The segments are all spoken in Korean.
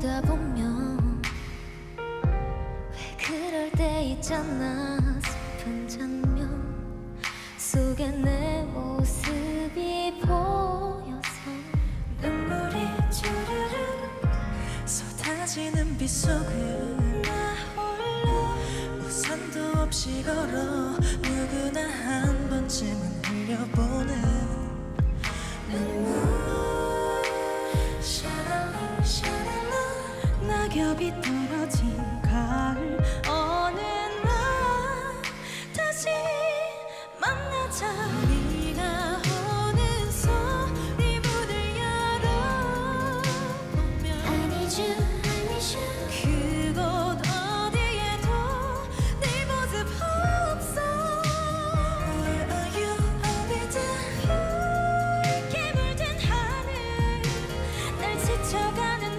보다 보면 왜 그럴 때 있잖아. 슬픈 장면 속에 내 모습이 보여서 눈물이 주르륵 쏟아지는 빗 속을 나 홀로 우산도 없이 걸어 누구나 한 번쯤은 흘려보는 눈물. 낙엽이 떨어진 가을 어느 날 다시 만나자. 네가 오는 소리 문을 열어보면 I need you, I need you. 그곳 어디에도 네 모습 없어. Where are you? I'll be there. 붉게 물든 하늘 날 스쳐가는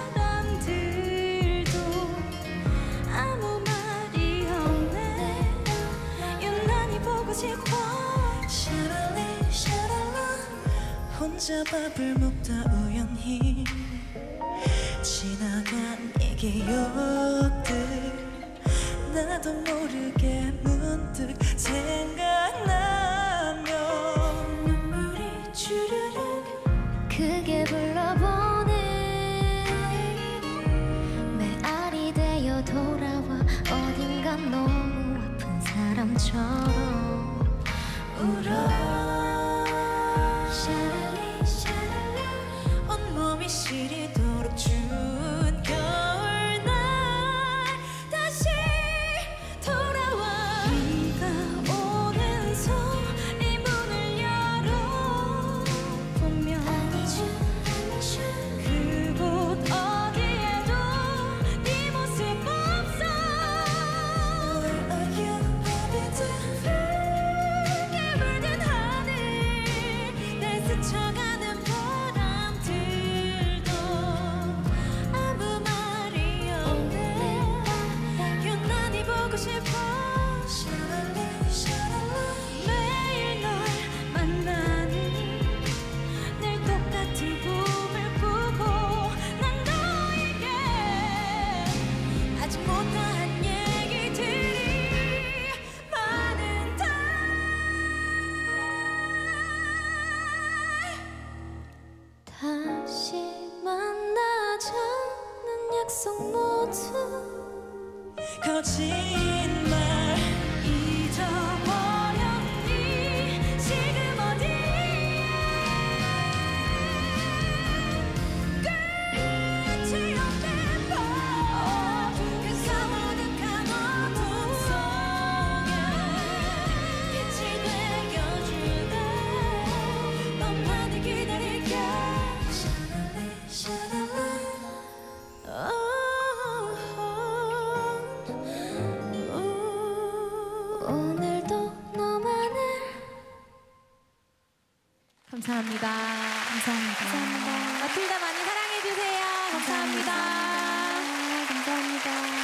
혼자 밥을 먹다 우연히 지나간 이 기억들 나도 모르게 문득 생각나면 눈물이 주르륵 크게 불러보네. 메아리 되어 돌아와 어딘가 너무 아픈 사람처럼 울어. 온몸이 시리도록 추운 겨울날 다시 돌아와. 네가 오는 소리 문을 열어보면 I need you, I need you. 그곳 어디에도 네 모습 없어. Where are you? I'll be there. 붉게 물든 하늘 날 스쳐가는 매일 널 만나는 늘 똑같은 꿈을 꾸고 난 너에게 아직 못다한 얘기들이 많은데 다시 만나자는 약속 모두 거짓말. 잊어버렸니 지금 어디에 끝이 없는 밤 그 사무득한 어둠 속에 빛이 되어줄래. 너만을 기다릴게. 오늘도 너만을. 감사합니다. 감사합니다. 감사합니다. 마틸다 많이 사랑해주세요. 감사합니다. 감사합니다.